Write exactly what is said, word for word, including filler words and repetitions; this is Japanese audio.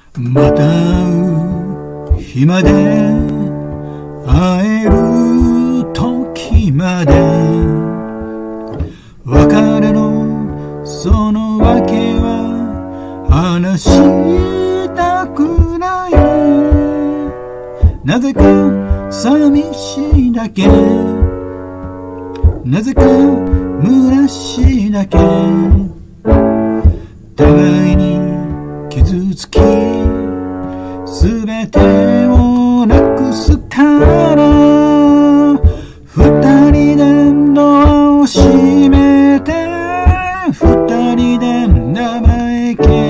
また会う日まで、会える時まで、別れのその訳は話したくない。なぜか寂しいだけ、なぜか虚しいだけ、互いに傷つきすべてをなくすから、二人でドアを閉めて、二人で名前消